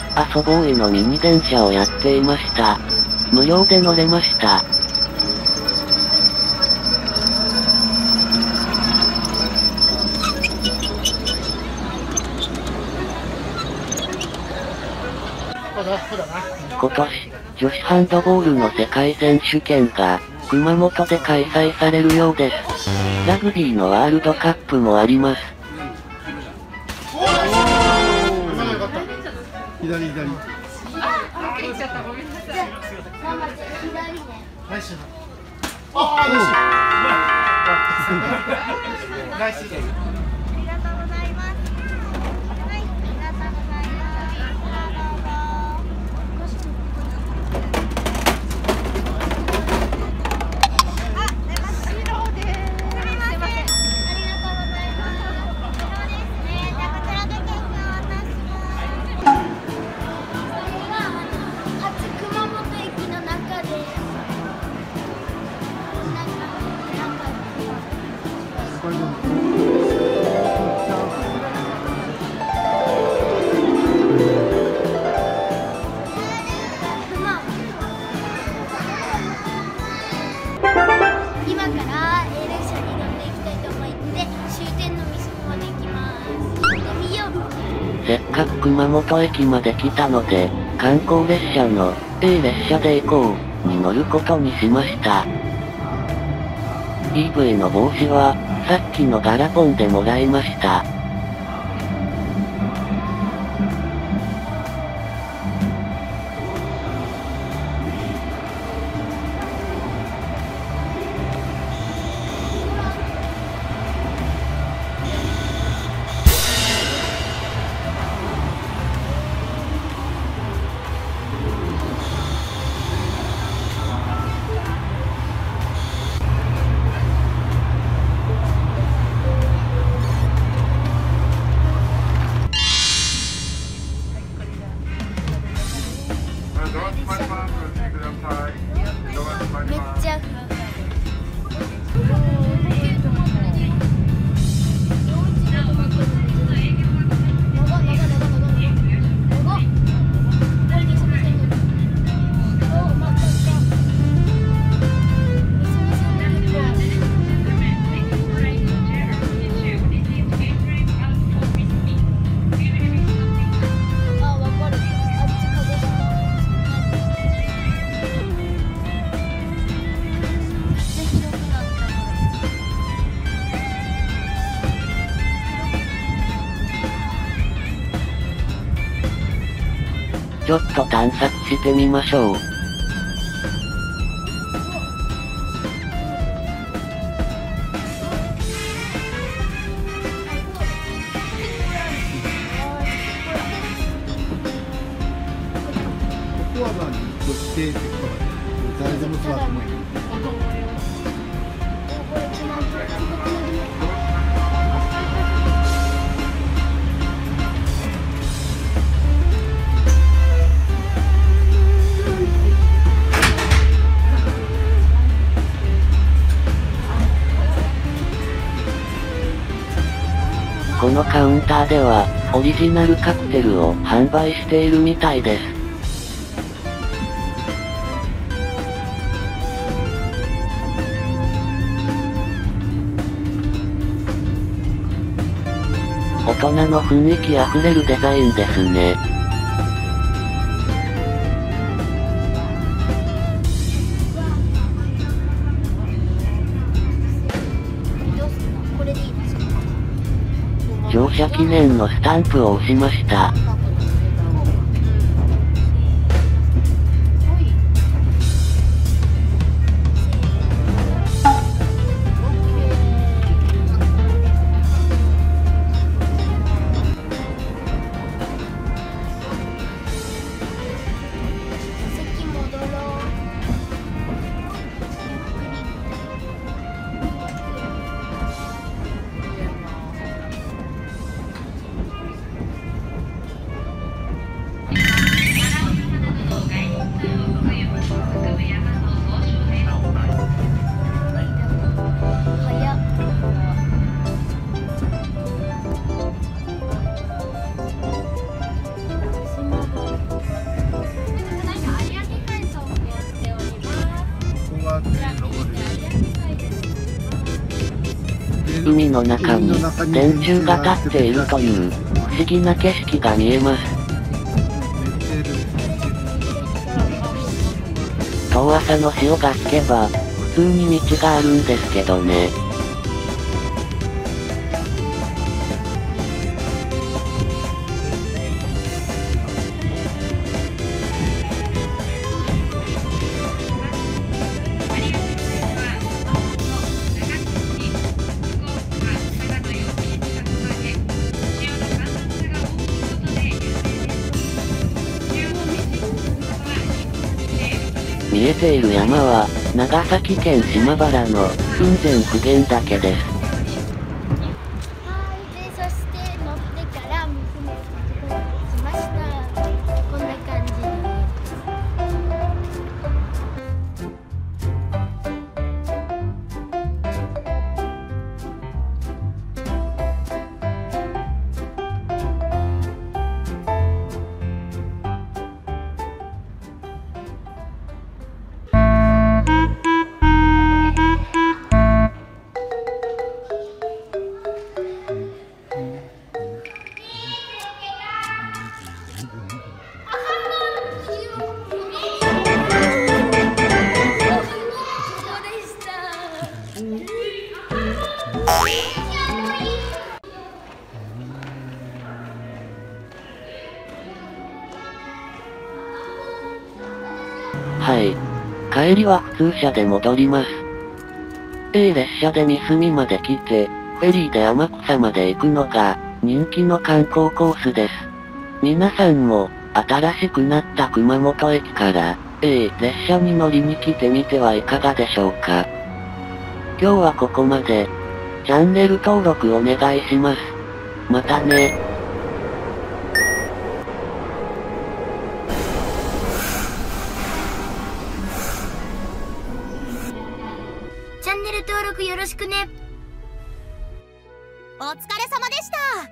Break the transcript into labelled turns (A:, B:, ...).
A: 遊ぼういのミニ電車をやっていました。無料で乗れました。今年、女子ハンドボールの世界選手権が、熊本で開催されるようです。ラグビーのワールドカップもあります。
B: 左。せっかく熊本駅まで来たので、観光列車の A 列車で行こうに乗ることにしました。EV の帽子は、さっきのガラポンでもらいました。
C: めっちゃ
A: ちょっと探索してみましょう。
B: コアラにこっちってことは誰でも座ってもいい。
A: このカウンターでは、オリジナルカクテルを販売しているみたいです。大人の雰囲気あふれるデザインですね。乗車記念のスタンプを押しました。 海の中に電柱が立っているという不思議な景色が見えます。遠浅の潮が引けば普通に道があるんですけどね。見えている山は、長崎県島原の雲仙普賢岳です。
C: そして乗ってから娘のところにしました。こんな感じに。
A: はい。帰りは普通車で戻ります。列車で三隅まで来て、フェリーで天草まで行くのが人気の観光コースです。皆さんも新しくなった熊本駅から列車に乗りに来てみてはいかがでしょうか。今日はここまで。チャンネル登録お願いします。またね。
C: チャンネル登録よろしくね。
D: お疲れ様でした。